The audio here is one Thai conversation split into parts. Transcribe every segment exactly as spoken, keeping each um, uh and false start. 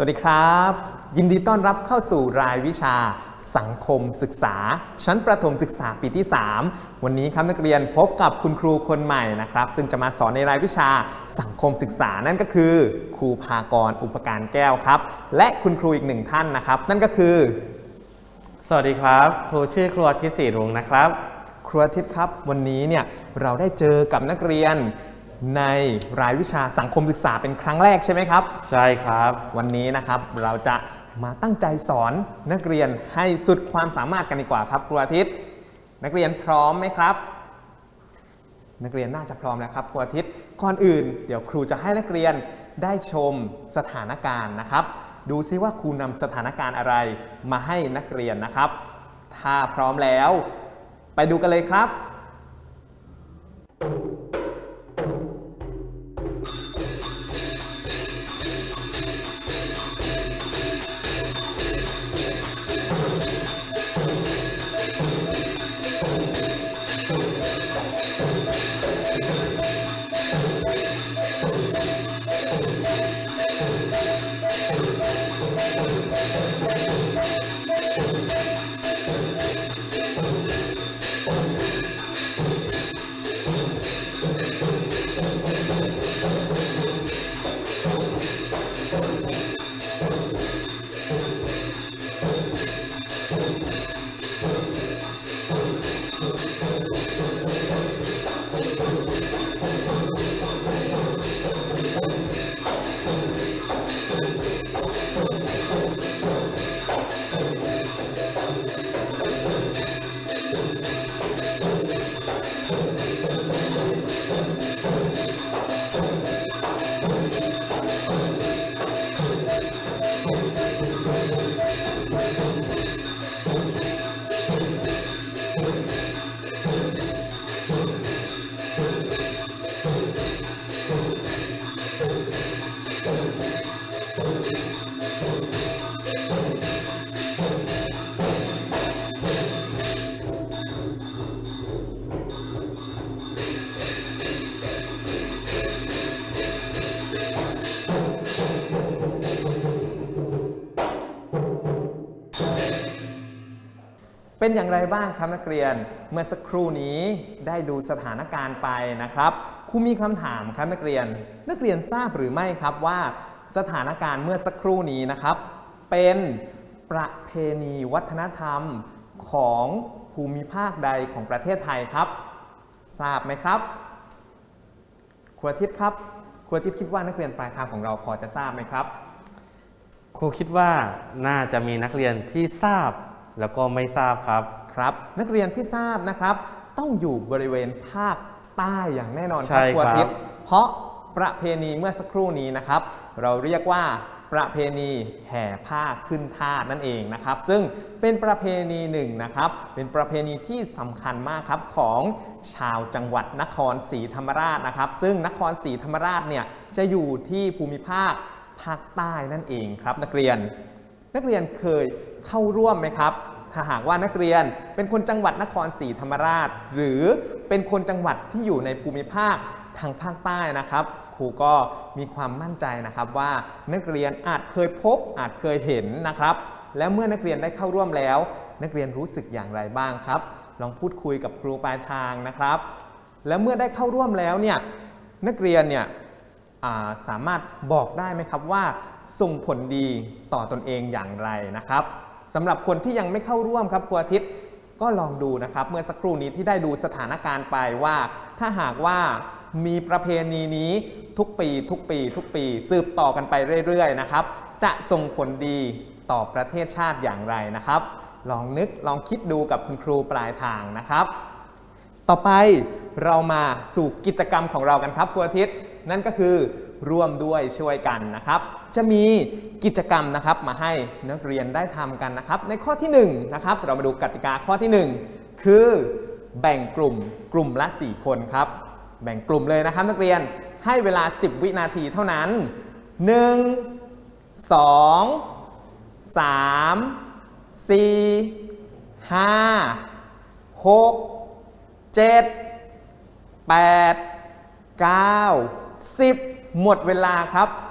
วัสดีครับยินดีต้อนรับเข้าสู่รายวิชาสังคมศึกษาชั้นประถมศึกษาปีที่สามวันนี้ครับนักเรียนพบกับคุณครูคนใหม่นะครับซึ่งจะมาสอนในรายวิชาสังคมศึกษานั่นก็คือครูภากรอุปการแก้วครับและคุณครูอีกหนึ่งท่านนะครับนั่นก็คือสวัสดีครับครูชื่อครูอาทิตย์ศรีรุ้งนะครับครูอาทิตย์ครับวันนี้เนี่ยเราได้เจอกับนักเรียนในรายวิชาสังคมศึกษาเป็นครั้งแรกใช่ไหมครับใช่ครับวันนี้นะครับเราจะมาตั้งใจสอนนักเรียนให้สุดความสามารถกันดีกว่าครับครูอาทิตย์นักเรียนพร้อมไหมครับนักเรียนน่าจะพร้อมแล้วครับครูอาทิตย์ก่อนอื่นเดี๋ยวครูจะให้นักเรียนได้ชมสถานการณ์นะครับดูซิว่าครูนำสถานการณ์อะไรมาให้นักเรียนนะครับถ้าพร้อมแล้วไปดูกันเลยครับเป็นอย่างไรบ้างครับนักเรียนเมื่อสักครู่นี้ได้ดูสถานการณ์ไปนะครับครูมีคำถามครับนักเรียนนักเรียนทราบหรือไม่ครับว่าสถานการณ์เมื่อสักครู่นี้นะครับเป็นประเพณีวัฒนธรรมของภูมิภาคใดของประเทศไทยครับทราบไหมครับครูอาทิตย์ครับครูอาทิตย์คิดว่านักเรียนปลายทางของเราพอจะทราบไหมครับครูคิดว่าน่าจะมีนักเรียนที่ทราบแล้วก็ไม่ทราบครับครับนักเรียนที่ทราบนะครับต้องอยู่บริเวณภาคใต้อย่างแน่นอนครับครูอาทิตย์เพราะประเพณีเมื่อสักครู่นี้นะครับเราเรียกว่าประเพณีแห่ผ้าขึ้นธาตุนั่นเองนะครับซึ่งเป็นประเพณีหนึ่งนะครับเป็นประเพณีที่สำคัญมากครับของชาวจังหวัดนครศรีธรรมราชนะครับซึ่งนครศรีธรรมราชเนี่ยจะอยู่ที่ภูมิภาคภาคใต้นั่นเองครับนักเรียนนักเรียนเคยเข้าร่วมไหมครับถ้าหากว่านักเรียนเป็นคนจังหวัดนครศรีธรรมราชหรือเป็นคนจังหวัดที่อยู่ในภูมิภาคทางภาคใต้นะครับครูก็มีความมั่นใจนะครับว่านักเรียนอาจเคยพบอาจเคยเห็นนะครับและเมื่อนักเรียนได้เข้าร่วมแล้วนักเรียนรู้สึกอย่างไรบ้างครับลองพูดคุยกับครูปลายทางนะครับแล้วเมื่อได้เข้าร่วมแล้วเนี่ยนักเรียนเนี่ยสามารถบอกได้ไหมครับว่าส่งผลดีต่อตนเองอย่างไรนะครับสำหรับคนที่ยังไม่เข้าร่วมครับครูอาทิตย์ก็ลองดูนะครับเมื่อสักครู่นี้ที่ได้ดูสถานการณ์ไปว่าถ้าหากว่ามีประเพณีนี้ทุกปีทุกปีทุกปีสืบต่อกันไปเรื่อยๆนะครับจะส่งผลดีต่อประเทศชาติอย่างไรนะครับลองนึกลองคิดดูกับคุณครูปลายทางนะครับต่อไปเรามาสู่กิจกรรมของเรากันครับครูอาทิตย์นั่นก็คือร่วมด้วยช่วยกันนะครับจะมีกิจกรรมนะครับมาให้นักเรียนได้ทำกันนะครับในข้อที่หนึ่งนะครับเรามาดูกติกาข้อที่หนึ่งคือแบ่งกลุ่มกลุ่มละสี่คนครับแบ่งกลุ่มเลยนะครับนักเรียนให้เวลาสิบวินาทีเท่านั้นหนึ่ง สอง สาม สี่ ห้า หก เจ็ด แปด เก้า สิบหมดเวลาครับ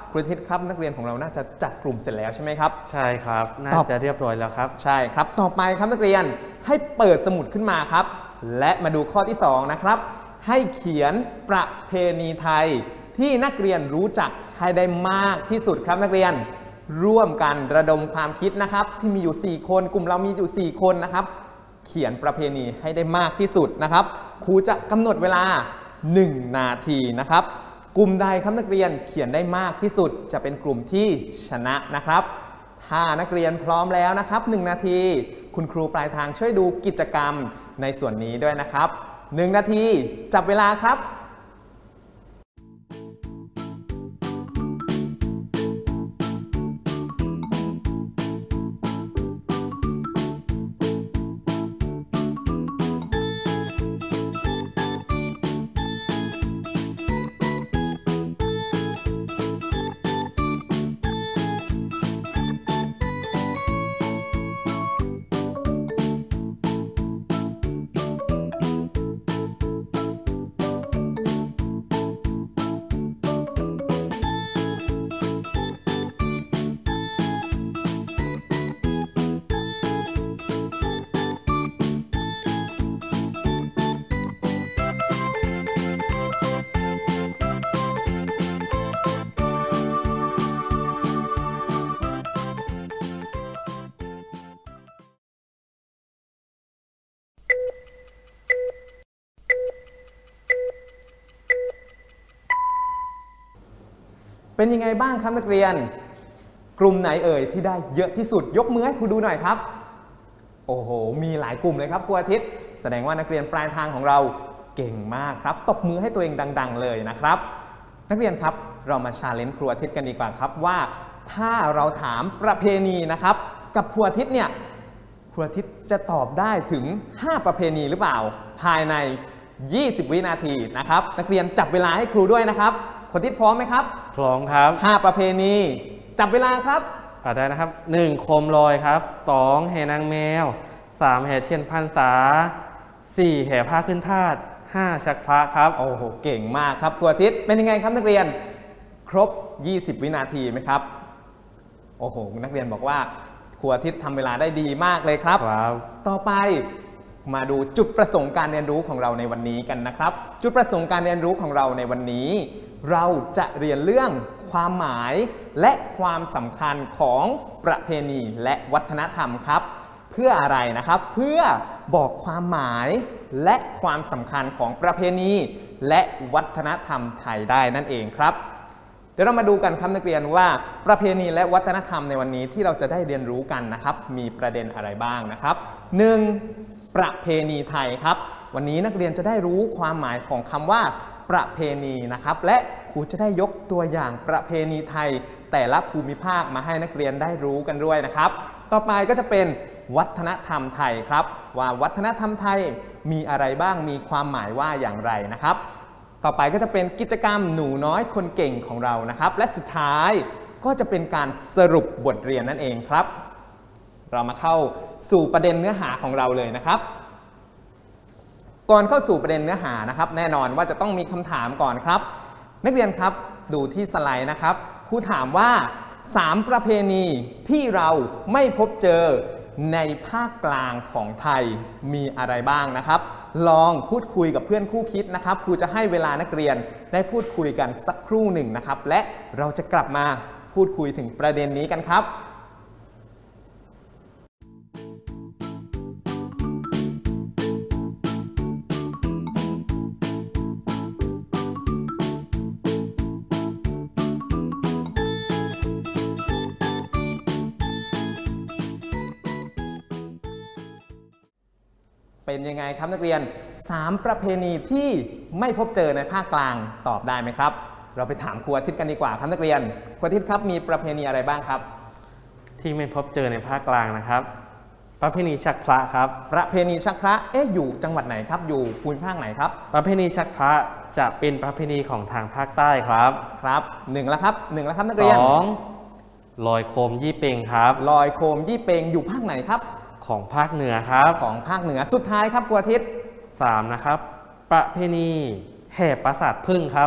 ครูอาทิตย์ครับนักเรียนของเราน่าจะจัดกลุ่มเสร็จแล้วใช่ไหมครับใช่ครับน่าจะเรียบร้อยแล้วครับใช่ครับต่อไปครับนักเรียนให้เปิดสมุดขึ้นมาครับและมาดูข้อที่สองนะครับให้เขียนประเพณีไทยที่นักเรียนรู้จักให้ได้มากที่สุดครับนักเรียนร่วมกันระดมความคิดนะครับที่มีอยู่สี่คนกลุ่มเรามีอยู่สี่คนนะครับเขียนประเพณีให้ได้มากที่สุดนะครับครูจะกำหนดเวลาหนึ่งนาทีนะครับกลุ่มใดครับนักเรียนเขียนได้มากที่สุดจะเป็นกลุ่มที่ชนะนะครับถ้านักเรียนพร้อมแล้วนะครับหนึ่งนาทีคุณครูปลายทางช่วยดูกิจกรรมในส่วนนี้ด้วยนะครับหนึ่งนาทีจับเวลาครับเป็นยังไงบ้างครับนักเรียนกลุ่มไหนเอ่ยที่ได้เยอะที่สุดยกมือให้ครูดูหน่อยครับโอ้โหมีหลายกลุ่มเลยครับครูอาทิตย์แสดงว่านักเรียนปลายทางของเราเก่งมากครับตบมือให้ตัวเองดังๆเลยนะครับนักเรียนครับเรามาชาเลนจ์ครูอาทิตย์กันดีกว่าครับว่าถ้าเราถามประเพณีนะครับกับครูอาทิตย์เนี่ยครูอาทิตย์จะตอบได้ถึงห้าประเพณีหรือเปล่าภายในยี่สิบวินาทีนะครับนักเรียนจับเวลาให้ครูด้วยนะครับครูอาทิตย์พร้อมไหมครับพร้อมครับห้าประเพณีจับเวลาครับอ่าได้นะครับหนึ่งโคมลอยครับสองแห่นางแมวสามแห่เทียนพรรษาสี่แห่ผ้าขึ้นธาตุห้าชักพระครับโอ้โหเก่งมากครับครูอาทิตย์เป็นยังไงครับนักเรียนครบยี่สิบวินาทีไหมครับโอ้โหนักเรียนบอกว่าครูอาทิตย์ทำเวลาได้ดีมากเลยครับครับต่อไปมาดูจุดประสงค์การเรียนรู้ของเราในวันนี้กันนะครับจุดประสงค์การเรียนรู้ของเราในวันนี้เราจะเรียนเรื่องความหมายและความสำคัญของประเพณีและวัฒนธรรมครับเพื่ออะไรนะครับเพื่อบอกความหมายและความสำคัญของประเพณีและวัฒนธรรมไทยได้นั่นเองครับเดี๋ยวเรามาดูกันครับนักเรียนว่าประเพณีและวัฒนธรรมในวันนี้ที่เราจะได้เรียนรู้กันนะครับมีประเด็นอะไรบ้างนะครับ หนึ่ง. ประเพณีไทยครับวันนี้นักเรียนจะได้รู้ความหมายของคำว่าประเพณีนะครับและครูจะได้ยกตัวอย่างประเพณีไทยแต่ละภูมิภาคมาให้นักเรียนได้รู้กันด้วยนะครับต่อไปก็จะเป็นวัฒนธรรมไทยครับว่าวัฒนธรรมไทยมีอะไรบ้างมีความหมายว่าอย่างไรนะครับต่อไปก็จะเป็นกิจกรรมหนูน้อยคนเก่งของเรานะครับและสุดท้ายก็จะเป็นการสรุปบทเรียนนั่นเองครับเรามาเข้าสู่ประเด็นเนื้อหาของเราเลยนะครับก่อนเข้าสู่ประเด็นเนื้อหานะครับแน่นอนว่าจะต้องมีคำถามก่อนครับนักเรียนครับดูที่สไลด์นะครับครูถามว่าสามประเพณีที่เราไม่พบเจอในภาคกลางของไทยมีอะไรบ้างนะครับลองพูดคุยกับเพื่อนคู่คิดนะครับครูจะให้เวลานักเรียนได้พูดคุยกันสักครู่หนึ่งนะครับและเราจะกลับมาพูดคุยถึงประเด็นนี้กันครับเป็นยังไงครับนักเรียนสามประเพณีที่ไม่พบเจอในภาคกลางตอบได้ไหมครับเราไปถามครูอาทิตย์กันดีกว่าครับนักเรียนครูอาทิตย์ครับมีประเพณีอะไรบ้างครับที่ไม่พบเจอในภาคกลางนะครับประเพณีชักพระครับประเพณีชักพระเอ๊ะอยู่จังหวัดไหนครับอยู่ภูมิภาคไหนครับประเพณีชักพระจะเป็นประเพณีของทางภาคใต้ครับครับหนึ่งแล้วครับหนึ่งแล้วครับนักเรียนสองลอยโคมยี่เปงครับลอยโคมยี่เปงอยู่ภาคไหนครับของภาคเหนือครับของภาคเหนือสุดท้ายครับครูอาทิตย์สามนะครับประเพณีแห่ปราสาทผึ้งครับ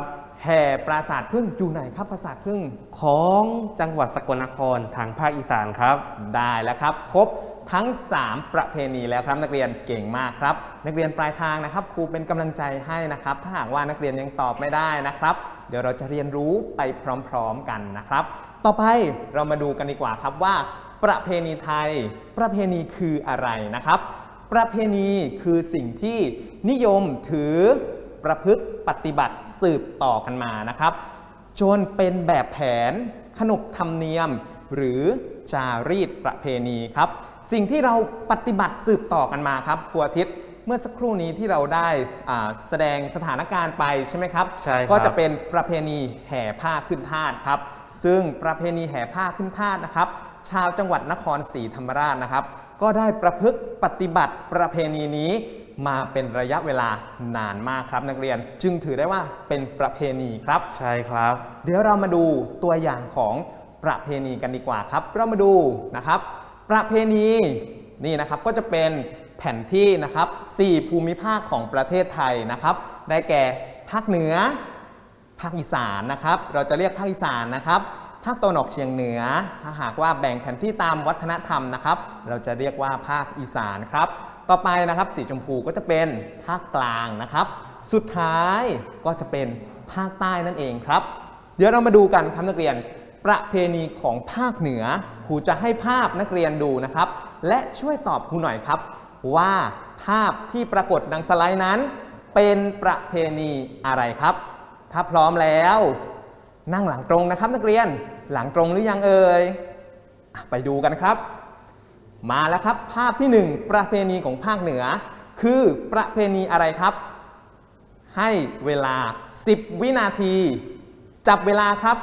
แห่ปราสาทผึ้งอยู่ไหนครับปราสาทผึ้งของจังหวัดสกลนครทางภาคอีสานครับได้แล้วครับครบทั้งสามประเพณีแล้วครับนักเรียนเก่งมากครับนักเรียนปลายทางนะครับครูเป็นกำลังใจให้นะครับถ้าหากว่านักเรียนยังตอบไม่ได้นะครับเดี๋ยวเราจะเรียนรู้ไปพร้อมๆกันนะครับต่อไปเรามาดูกันดีกว่าครับว่าประเพณีไทยประเพณีคืออะไรนะครับประเพณีคือสิ่งที่นิยมถือประพฤติปฏิบัติสืบต่อกันมานะครับจนเป็นแบบแผนขนบธรรมเนียมหรือจารีตประเพณีครับสิ่งที่เราปฏิบัติสืบต่อกันมาครับครูอาทิตย์เมื่อสักครู่นี้ที่เราได้แสดงสถานการณ์ไปใช่ไหมครับใช่ครับก็จะเป็นประเพณีแห่ผ้าขึ้นธาตุครับซึ่งประเพณีแห่ผ้าขึ้นธาตุนะครับชาวจังหวัดนครศรีธรรมราชนะครับก็ได้ประพฤติปฏิบัติประเพณีนี้มาเป็นระยะเวลานานมากครับนักเรียนจึงถือได้ว่าเป็นประเพณีครับใช่ครับเดี๋ยวเรามาดูตัวอย่างของประเพณีกันดีกว่าครับเรามาดูนะครับประเพณีนี่นะครับก็จะเป็นแผนที่นะครับสี่ภูมิภาคของประเทศไทยนะครับได้แก่ภาคเหนือภาคอีสานนะครับเราจะเรียกภาคอีสานนะครับภาคตะวันออกเฉียงเหนือถ้าหากว่าแบ่งแผนที่ตามวัฒนธรรมนะครับเราจะเรียกว่าภาคอีสานครับต่อไปนะครับสีชมพูก็จะเป็นภาคกลางนะครับสุดท้ายก็จะเป็นภาคใต้นั่นเองครับเดี๋ยวเรามาดูกันครับนักเรียนประเพณีของภาคเหนือครูจะให้ภาพนักเรียนดูนะครับและช่วยตอบครูหน่อยครับว่าภาพที่ปรากฏดังสไลด์นั้นเป็นประเพณีอะไรครับถ้าพร้อมแล้วนั่งหลังตรงนะครับนักเรียนหลังตรงหรือยังเอ่ยไปดูกันครับมาแล้วครับภาพที่หนึ่งประเพณีของภาคเหนือคือประเพณีอะไรครับให้เวลาสิบวินาทีจับเวลาครับ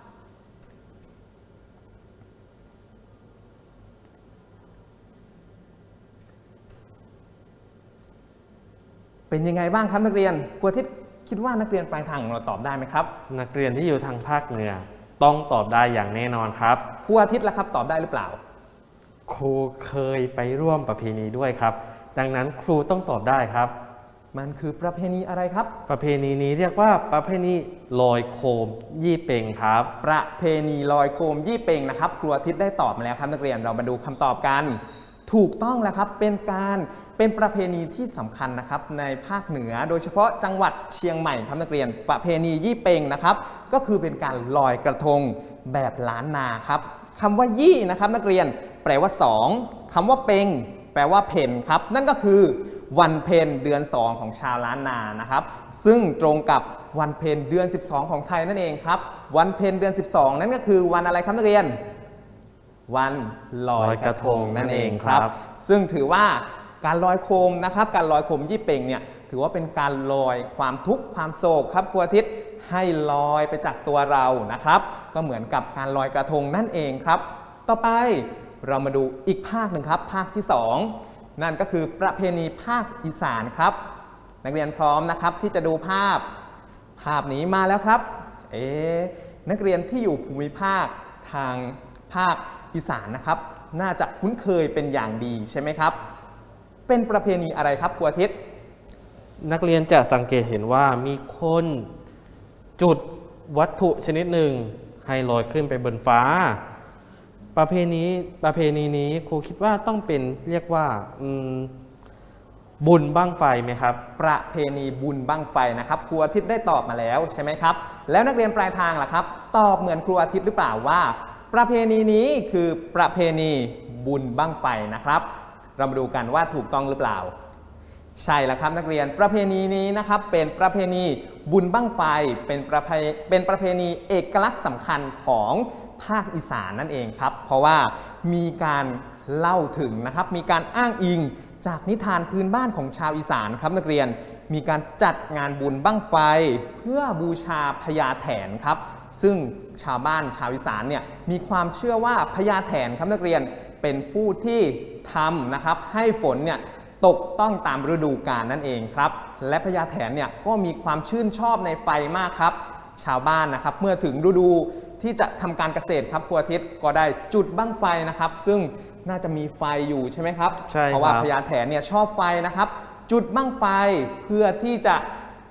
เป็นยังไงบ้างครับนักเรียนครูอาทิตย์คิดว่านักเรียนปลายทางของเราตอบได้ไหมครับนักเรียนที่อยู่ทางภาคเหนือต้องตอบได้อย่างแน่นอนครับครูอาทิตย์ล่ะครับตอบได้หรือเปล่าครูเคยไปร่วมประเพณีด้วยครับดังนั้นครูต้องตอบได้ครับมันคือประเพณีอะไรครับประเพณีนี้เรียกว่าประเพณีลอยโคมยี่เป่งครับประเพณีลอยโคมยี่เป่งนะครับครูอาทิตย์ได้ตอบมาแล้วครับนักเรียนเรามาดูคำตอบกันถูกต้องแล้วครับเป็นการเป็นประเพณีที่สำคัญนะครับในภาคเหนือโดยเฉพาะจังหวัดเชียงใหม่ครับนักเรียนประเพณียี่เป่งนะครับก็คือเป็นการลอยกระทงแบบล้านนาครับคำว่ายี่นะครับนักเรียนแปลว่าสองคำว่าเป่งแปลว่าเพ็ญครับนั่นก็คือวันเพ็ญเดือนสองของชาวล้านนานะครับซึ่งตรงกับวันเพ็ญเดือนสิบสองของไทยนั่นเองครับวันเพ็ญเดือนสิบสองนั่นก็คือวันอะไรครับนักเรียนวันลอยกระทงนั่นเองครับซึ่งถือว่าการลอยโคมนะครับการลอยโคมยี่เป่งเนี่ยถือว่าเป็นการลอยความทุกข์ความโศกครับครูอาทิตย์ให้ลอยไปจากตัวเรานะครับก็เหมือนกับการลอยกระทงนั่นเองครับต่อไปเรามาดูอีกภาคหนึ่งครับภาคที่สองนั่นก็คือประเพณีภาคอีสานครับนักเรียนพร้อมนะครับที่จะดูภาพภาพนี้มาแล้วครับเอ๊ะนักเรียนที่อยู่ภูมิภาคทางภาคอีสานนะครับน่าจะคุ้นเคยเป็นอย่างดีใช่ไหมครับเป็นประเพณีอะไรครับครูอาทิตย์นักเรียนจะสังเกตเห็นว่ามีคนจุดวัตถุชนิดหนึ่งให้ลอยขึ้นไปบนฟ้าประเพณีประเพณีนี้ครูคิดว่าต้องเป็นเรียกว่าบุญบั้งไฟไหมครับประเพณีบุญบั้งไฟนะครับครูอาทิตย์ได้ตอบมาแล้วใช่ไหมครับแล้วนักเรียนปลายทางล่ะครับตอบเหมือนครูอาทิตย์หรือเปล่าว่าประเพณีนี้คือประเพณีบุญบั้งไฟนะครับเรามาดูกันว่าถูกต้องหรือเปล่าใช่แล้วครับนักเรียนประเพณีนี้นะครับเป็นประเพณีบุญบั้งไฟเป็นประเพเป็นประเพณีเอกลักษณ์สำคัญของภาคอีสานนั่นเองครับเพราะว่ามีการเล่าถึงนะครับมีการอ้างอิงจากนิทานพื้นบ้านของชาวอีสานครับนักเรียนมีการจัดงานบุญบั้งไฟเพื่อบูชาพญาแถนครับซึ่งชาวบ้านชาวอีสานเนี่ยมีความเชื่อว่าพญาแถนครับนักเรียนเป็นผู้ที่ทำนะครับให้ฝนเนี่ยตกต้องตามฤดูกาลนั่นเองครับและพญาแถนเนี่ยก็มีความชื่นชอบในไฟมากครับชาวบ้านนะครับเมื่อถึงฤดูที่จะทำการเกษตรครับครูอาทิตย์ก็ได้จุดบั้งไฟนะครับซึ่งน่าจะมีไฟอยู่ใช่ไหมครับใช่เพราะว่าพญาแถนเนี่ยชอบไฟนะครับจุดบั้งไฟเพื่อที่จะ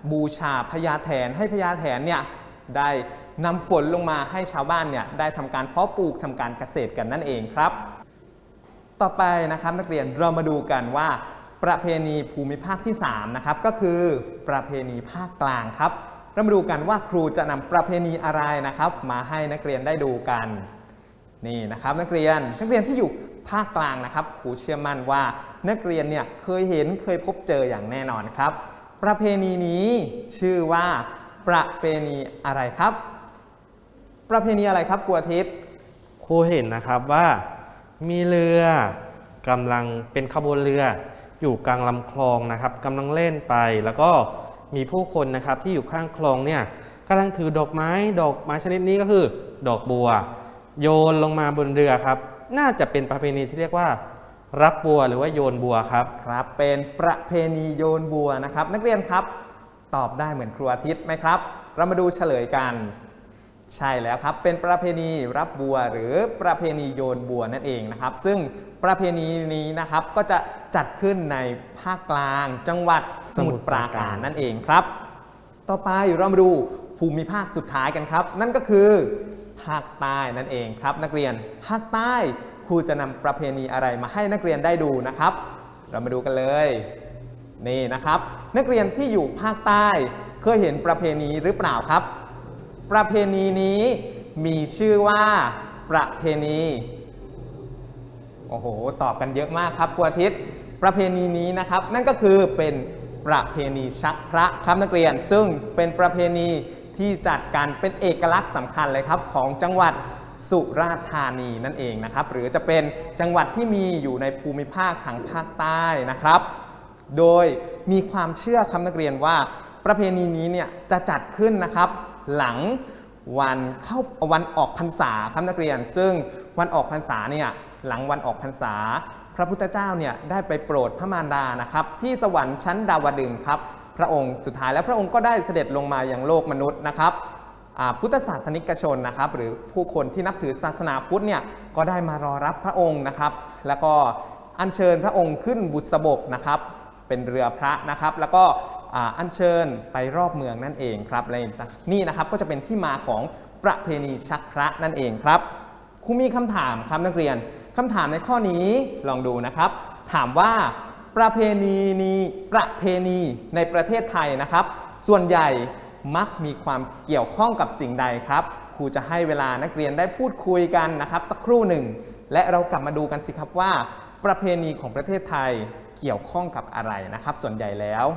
บูชาพญาแถนให้พญาแถนเนี่ยได้นำฝนลงมาให้ชาวบ้านเนี่ยได้ทำการเพาะปลูกทำการเกษตรกันนั่นเองครับต่อไปนะครับนักเรียนเรามาดูกันว่าประเพณีภูมิภาคที่สามนะครับก็คือประเพณีภาคกลางครับเรามาดูกันว่าครูจะนำประเพณีอะไรนะครับมาให้นักเรียนได้ดูกันนี่นะครับนักเรียนนักเรียนที่อยู่ภาคกลางนะครับครูเชื่อมั่นว่านักเรียนเนี่ยเคยเห็นเคยพบเจออย่างแน่นอนครับประเพณีนี้ชื่อว่าประเพณีอะไรครับประเพณีอะไรครับครูอาทิตย์ครูเห็นนะครับว่ามีเรือกำลังเป็นขบวนเรืออยู่กลางลำคลองนะครับกำลังเล่นไปแล้วก็มีผู้คนนะครับที่อยู่ข้างคลองเนี่ยกำลังถือดอกไม้ดอกไม้ชนิดนี้ก็คือดอกบัวโยนลงมาบนเรือครับน่าจะเป็นประเพณีที่เรียกว่ารับบัวหรือว่าโยนบัวครับครับเป็นประเพณีโยนบัวนะครับนักเรียนครับตอบได้เหมือนครูอาทิตย์ไหมครับเรามาดูเฉลยกันใช่แล้วครับเป็นประเพณีรับบัวหรือประเพณีโยนบัวนั่นเองนะครับซึ่งประเพณีนี้นะครับก็จะจัดขึ้นในภาคกลางจังหวัดสมุทรปราการนั่นเองครับต่อไปเรามาดูภูมิภาคสุดท้ายกันครับนั่นก็คือภาคใต้นั่นเองครับนักเรียนภาคใต้ครูจะนำประเพณีอะไรมาให้นักเรียนได้ดูนะครับเรามาดูกันเลยนี่นะครับนักเรียนที่อยู่ภาคใต้เคยเห็นประเพณีหรือเปล่าครับประเพณีนี้มีชื่อว่าประเพณีโอ้โหตอบกันเยอะมากครับครูอาทิตย์ประเพณีนี้นะครับนั่นก็คือเป็นประเพณีชักพระครับนักเรียนซึ่งเป็นประเพณีที่จัดการเป็นเอกลักษณ์สำคัญเลยครับของจังหวัดสุราษฎร์ธานีนั่นเองนะครับหรือจะเป็นจังหวัดที่มีอยู่ในภูมิภาคทางภาคใต้นะครับโดยมีความเชื่อครับนักเรียนว่าประเพณีนี้เนี่ยจะจัดขึ้นนะครับหลังวันเข้าวันออกพรรษาครับนักเรียนซึ่งวันออกพรรษาเนี่ยหลังวันออกพรรษาพระพุทธเจ้าเนี่ยได้ไปโปรดพระมารดานะครับที่สวรรค์ชั้นดาวดึงส์ครับพระองค์สุดท้ายแล้วพระองค์ก็ได้เสด็จลงมายังโลกมนุษย์นะครับพุทธศาสนิกชนนะครับหรือผู้คนที่นับถือศาสนาพุทธเนี่ยก็ได้มารอรับพระองค์นะครับแล้วก็อัญเชิญพระองค์ขึ้นบุษบกนะครับเป็นเรือพระนะครับแล้วก็อัญเชิญไปรอบเมืองนั่นเองครับนี่นะครับก็จะเป็นที่มาของประเพณีชักพระนั่นเองครับครูมีคำถามครับนักเรียนคำถามในข้อนี้ลองดูนะครับถามว่าประเพณีนี้ประเพณีในประเทศไทยนะครับส่วนใหญ่มักมีความเกี่ยวข้องกับสิ่งใดครับครูจะให้เวลานักเรียนได้พูดคุยกันนะครับสักครู่หนึ่งและเรากลับมาดูกันสิครับว่าประเพณีของประเทศไทยเกี่ยวข้องกับอะไรนะครับส่วนใหญ่แล้ว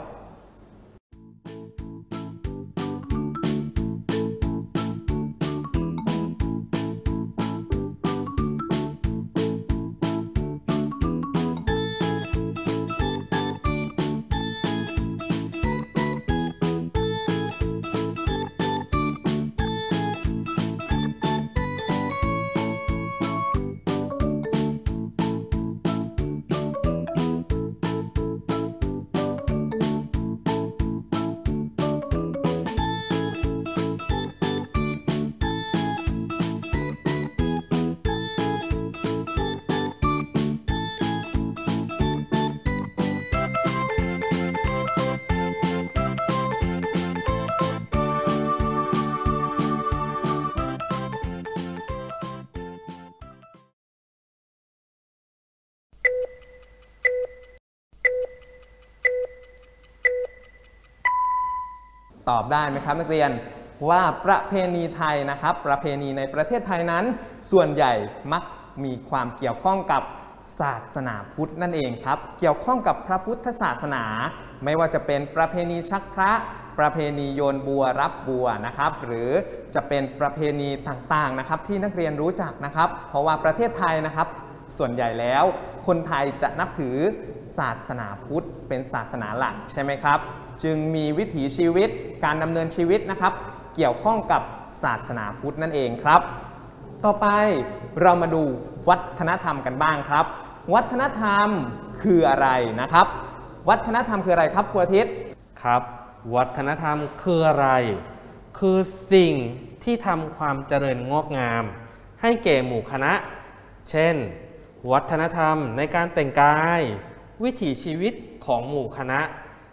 ตอบได้ไหมครับนักเรียนว่าประเพณีไทยนะครับประเพณีในประเทศไทยนั้นส่วนใหญ่มักมีความเกี่ยวข้องกับศาสนาพุทธนั่นเองครับเกี่ยวข้องกับพระพุทธศาสนาไม่ว่าจะเป็นประเพณีชักพระประเพณีโยนบัวรับบัวนะครับหรือจะเป็นประเพณีต่างๆนะครับที่นักเรียนรู้จักนะครับเพราะว่าประเทศไทยนะครับส่วนใหญ่แล้วคนไทยจะนับถือศาสนาพุทธเป็นศาสนาหลักใช่ไหมครับจึงมีวิถีชีวิตการดำเนินชีวิตนะครับเกี่ยวข้องกับศาสนาพุทธนั่นเองครับต่อไปเรามาดูวัฒนธรรมกันบ้างครับวัฒนธรรมคืออะไรนะครับวัฒนธรรมคืออะไรครับครูอาทิตย์ครับวัฒนธรรมคืออะไรคือสิ่งที่ทำความเจริญงอกงามให้แก่หมู่คณะเช่นวัฒนธรรมในการแต่งกายวิถีชีวิตของหมู่คณะ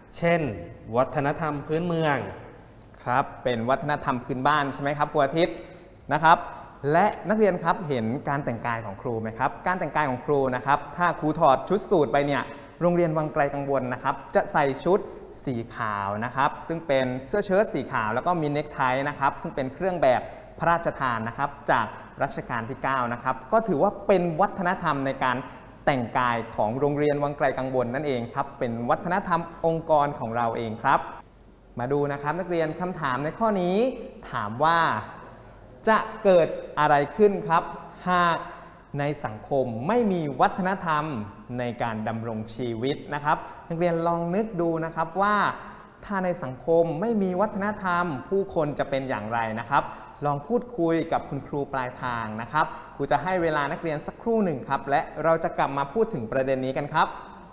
เช่น วัฒนธรรมพื้นเมืองครับเป็นวัฒนธรรมพื้นบ้านใช่ไหมครับครูอาทิตย์นะครับและนักเรียนครับเห็นการแต่งกายของครูไหมครับการแต่งกายของครูนะครับถ้าครูถอดชุดสูทไปเนี่ยโรงเรียนวังไกลกังวลนะครับจะใส่ชุดสีขาวนะครับซึ่งเป็นเสื้อเชิ้ตสีขาวแล้วก็มีเนคไทนะครับซึ่งเป็นเครื่องแบบพระราชทานนะครับจากรัชกาลที่เก้านะครับก็ถือว่าเป็นวัฒนธรรมในการแต่งกายของโรงเรียนวังไกลกังวลนั่นเองครับเป็นวัฒนธรรมองค์กรของเราเองครับมาดูนะครับนักเรียนคำถามในข้อนี้ถามว่าจะเกิดอะไรขึ้นครับหากในสังคมไม่มีวัฒนธรรมในการดำรงชีวิตนะครับนักเรียนลองนึกดูนะครับว่าถ้าในสังคมไม่มีวัฒนธรรมผู้คนจะเป็นอย่างไรนะครับลองพูดคุยกับคุณครูปลายทางนะครับครูจะให้เวลานักเรียนสักครู่หนึ่งครับและเราจะกลับมาพูดถึงประเด็นนี้กันครับ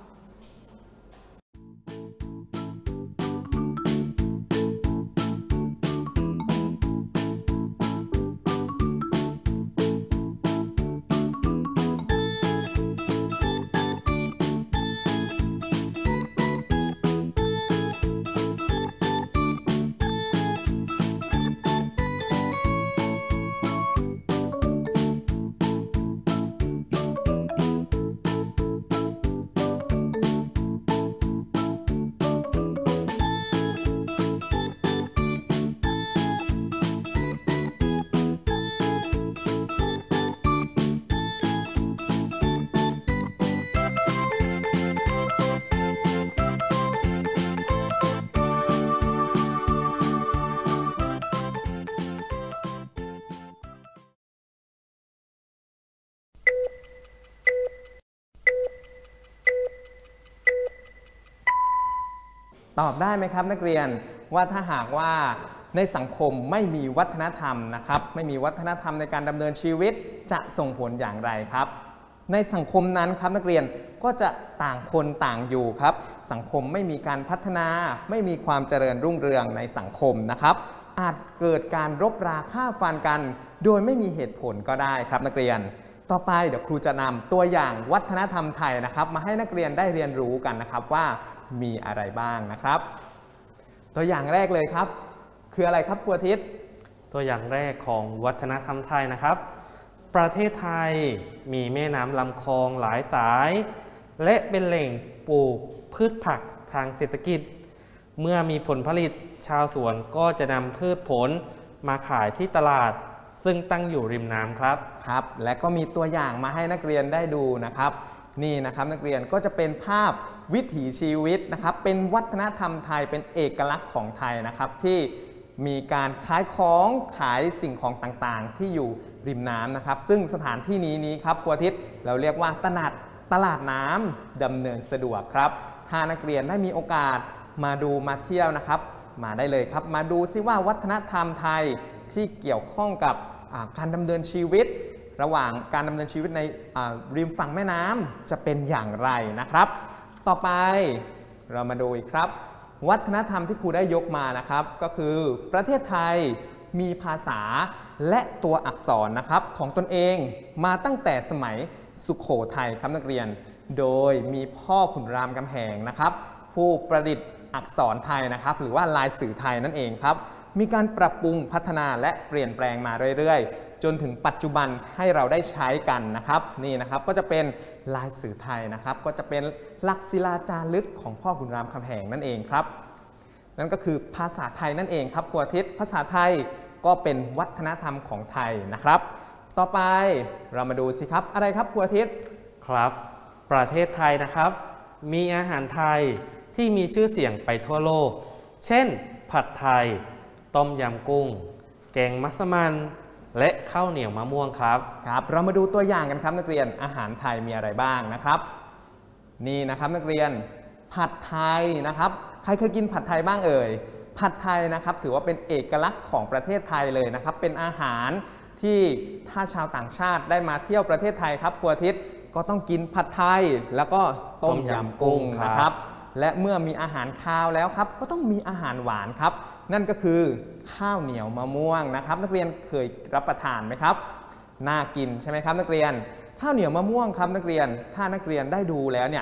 ตอบได้ไหมครับนักเรียนว่าถ้าหากว่าในสังคมไม่มีวัฒนธรรมนะครับไม่มีวัฒนธรรมในการดำเนินชีวิตจะส่งผลอย่างไรครับในสังคมนั้นครับนักเรียนก็จะต่างคนต่างอยู่ครับสังคมไม่มีการพัฒนาไม่มีความเจริญรุ่งเรืองในสังคมนะครับอาจเกิดการรบราฆ่าฟันกันโดยไม่มีเหตุผลก็ได้ครับนักเรียนต่อไปเดี๋ยวครูจะนำตัวอย่างวัฒนธรรมไทยนะครับมาให้นักเรียนได้เรียนรู้กันนะครับว่ามีอะไรบ้างนะครับตัวอย่างแรกเลยครับคืออะไรครับครูอาทิตย์ตัวอย่างแรกของวัฒนธรรมไทยนะครับประเทศไทยมีแม่น้ำลำคลองหลายสายและเป็นแหล่งปลูกพืชผักทางเศรษฐกิจเมื่อมีผลผลิตชาวสวนก็จะนำพืชผลมาขายที่ตลาดซึ่งตั้งอยู่ริมน้ำครับครับและก็มีตัวอย่างมาให้นักเรียนได้ดูนะครับนี่นะครับนักเรียนก็จะเป็นภาพวิถีชีวิตนะครับเป็นวัฒนธรรมไทยเป็นเอกลักษณ์ของไทยนะครับที่มีการขายของขายสิ่งของต่างๆที่อยู่ริมน้ำนะครับซึ่งสถานที่นี้นี้ครับครูอาทิตย์เราเรียกว่าตลาดตลาดน้ำดำเนินสะดวกครับถ้านักเรียนได้มีโอกาสมาดูมาเที่ยวนะครับมาได้เลยครับมาดูซิว่าวัฒนธรรมไทยที่เกี่ยวข้องกับการดำเนินชีวิตระหว่างการดำเนินชีวิตในริมฝั่งแม่น้ำจะเป็นอย่างไรนะครับต่อไปเรามาดูอีกครับวัฒนธรรมที่ครูได้ยกมานะครับก็คือประเทศไทยมีภาษาและตัวอักษรนะครับของตนเองมาตั้งแต่สมัยสุโขทัยครับนักเรียนโดยมีพ่อขุนรามคำแหงนะครับผู้ประดิษฐ์อักษรไทยนะครับหรือว่าลายสื่อไทยนั่นเองครับมีการปรับปรุงพัฒนาและเปลี่ยนแปลงมาเรื่อยๆจนถึงปัจจุบันให้เราได้ใช้กันนะครับนี่นะครับก็จะเป็นลายสื่อไทยนะครับก็จะเป็นหลักศิลาจารึกของพ่อขุนรามคำแหงนั่นเองครับนั่นก็คือภาษาไทยนั่นเองครับครูอาทิตย์ภาษาไทยก็เป็นวัฒนธรรมของไทยนะครับต่อไปเรามาดูสิครับอะไรครับครูอาทิตย์ครับประเทศไทยนะครับมีอาหารไทยที่มีชื่อเสียงไปทั่วโลกเช่นผัดไทยต้มยำกุ้งแกงมัสมั่นและข้าวเหนียวมะม่วงครับครับเรามาดูตัวอย่างกันครับนักเรียนอาหารไทยมีอะไรบ้างนะครับนี่นะครับนักเรียนผัดไทยนะครับใครเคยกินผัดไทยบ้างเอ่ยผัดไทยนะครับถือว่าเป็นเอกลักษณ์ของประเทศไทยเลยนะครับเป็นอาหารที่ถ้าชาวต่างชาติได้มาเที่ยวประเทศไทยครับครูอาทิตย์ก็ต้องกินผัดไทยแล้วก็ต้มยำกุ้งนะครับและเมื่อมีอาหารคาวแล้วครับก็ต้องมีอาหารหวานครับนั่นก็คือข้าวเหนียวมะม่วงนะครับนักเรียนเคยรับประทานไหมครับน่ากินใช่ไหมครับนักเรียนข้าวเหนียวมะม่วงครับนักเรียนถ้านักเรียนได้ดูแล้วเนี่ย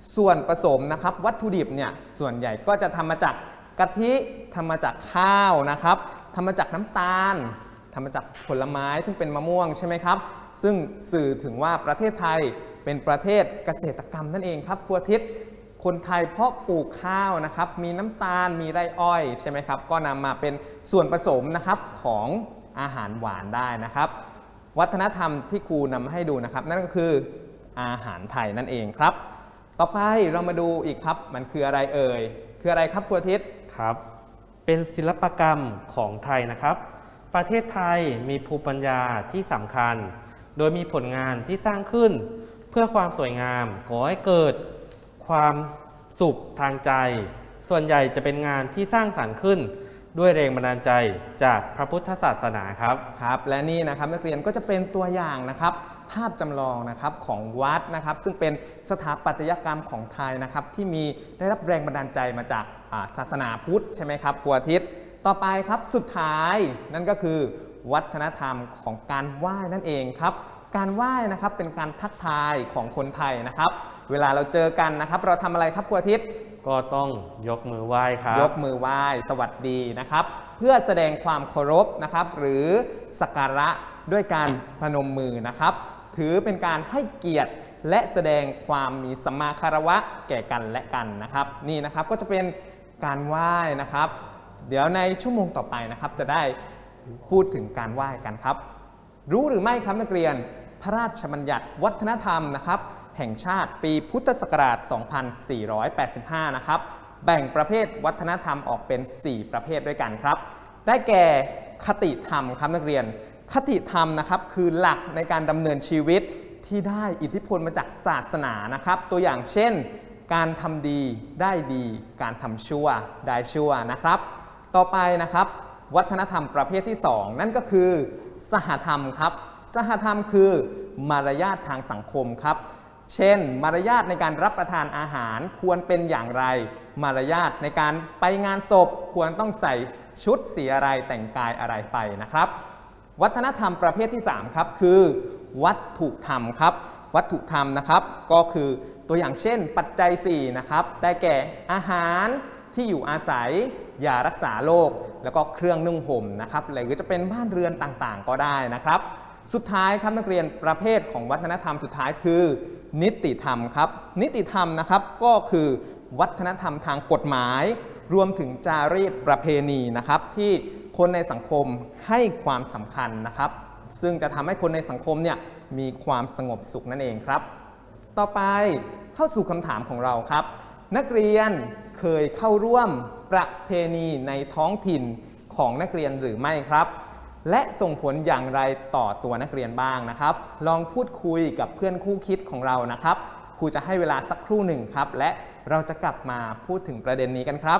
ส่วนผสมนะครับวัตถุดิบเนี่ยส่วนใหญ่ก็จะทำมาจากกะทิทำมาจากข้าวนะครับทำมาจากน้ำตาลทำมาจากผลไม้ซึ่งเป็นมะม่วงใช่ไหมครับซึ่งสื่อถึงว่าประเทศไทยเป็นประเทศเกษตรกรรมนั่นเองครับครูอาทิตย์คนไทยเพาะปลูกข้าวนะครับมีน้ำตาลมีไร่อ้อยใช่ไหมครับก็นำมาเป็นส่วนผสมนะครับของอาหารหวานได้นะครับวัฒนธรรมที่ครูนำมาให้ดูนะครับนั่นก็คืออาหารไทยนั่นเองครับต่อไปเรามาดูอีกครับมันคืออะไรเอ่ยคืออะไรครับครูอาทิตย์ครับเป็นศิลปกรรมของไทยนะครับประเทศไทยมีภูมิปัญญาที่สำคัญโดยมีผลงานที่สร้างขึ้นเพื่อความสวยงามก่อให้เกิดความสุขทางใจส่วนใหญ่จะเป็นงานที่สร้างสรรค์ขึ้นด้วยแรงบันดาลใจจากพระพุทธศาสนาครับครับและนี่นะครับนักเรียนก็จะเป็นตัวอย่างนะครับภาพจำลองนะครับของวัดนะครับซึ่งเป็นสถาปัตยกรรมของไทยนะครับที่มีได้รับแรงบันดาลใจมาจากศาสนาพุทธใช่ไหมครับครูอาทิตย์ต่อไปครับสุดท้ายนั่นก็คือวัฒนธรรมของการไหว้นั่นเองครับการไหว้นะครับเป็นการทักทายของคนไทยนะครับเวลาเราเจอกันนะครับเราทำอะไรครับครูอาทิตย์ก็ต้องยกมือไหว้ครับยกมือไหว้สวัสดีนะครับเพื่อแสดงความเคารพนะครับหรือสักการะด้วยการพนมมือนะครับถือเป็นการให้เกียรติและแสดงความมีสัมมาคารวะแก่กันและกันนะครับนี่นะครับก็จะเป็นการไหว้นะครับเดี๋ยวในชั่วโมงต่อไปนะครับจะได้พูดถึงการไหว้กันครับรู้หรือไม่ครับนักเรียนพระราชบัญญัติวัฒนธรรมนะครับแห่งชาติปีพุทธศักราช สองพันสี่ร้อยแปดสิบห้า นะครับแบ่งประเภทวัฒนธรรมออกเป็น สี่ ประเภทด้วยกันครับได้แก่คติธรรมครับนักเรียนคติธรรมนะครับคือหลักในการดำเนินชีวิตที่ได้อิทธิพลมาจากศาสนานะครับตัวอย่างเช่นการทำดีได้ดีการทำชั่วได้ชั่วนะครับต่อไปนะครับวัฒนธรรมประเภทที่สองนั่นก็คือสหธรรมครับสหธรรมคือมารยาททางสังคมครับเช่นมารยาทในการรับประทานอาหารควรเป็นอย่างไรมารยาทในการไปงานศพควรต้องใส่ชุดสีอะไรแต่งกายอะไรไปนะครับวัฒนธรรมประเภทที่สามครับคือวัตถุธรรมครับวัตถุธรรมนะครับก็คือตัวอย่างเช่นปัจจัยสี่นะครับได้แก่อาหารที่อยู่อาศัยยารักษาโรคแล้วก็เครื่องนุ่งห่มนะครับหรือจะเป็นบ้านเรือนต่างๆก็ได้นะครับสุดท้ายครับนักเรียนประเภทของวัฒนธรรมสุดท้ายคือนิติธรรมครับนิติธรรมนะครับก็คือวัฒนธรรมทางกฎหมายรวมถึงจารีตประเพณีนะครับที่คนในสังคมให้ความสำคัญนะครับซึ่งจะทำให้คนในสังคมเนี่ยมีความสงบสุขนั่นเองครับต่อไปเข้าสู่คำถามของเราครับนักเรียนเคยเข้าร่วมประเพณีในท้องถิ่นของนักเรียนหรือไม่ครับและส่งผลอย่างไรต่อตัวนักเรียนบ้างนะครับลองพูดคุยกับเพื่อนคู่คิดของเรานะครับครูจะให้เวลาสักครู่หนึ่งครับและเราจะกลับมาพูดถึงประเด็นนี้กันครับ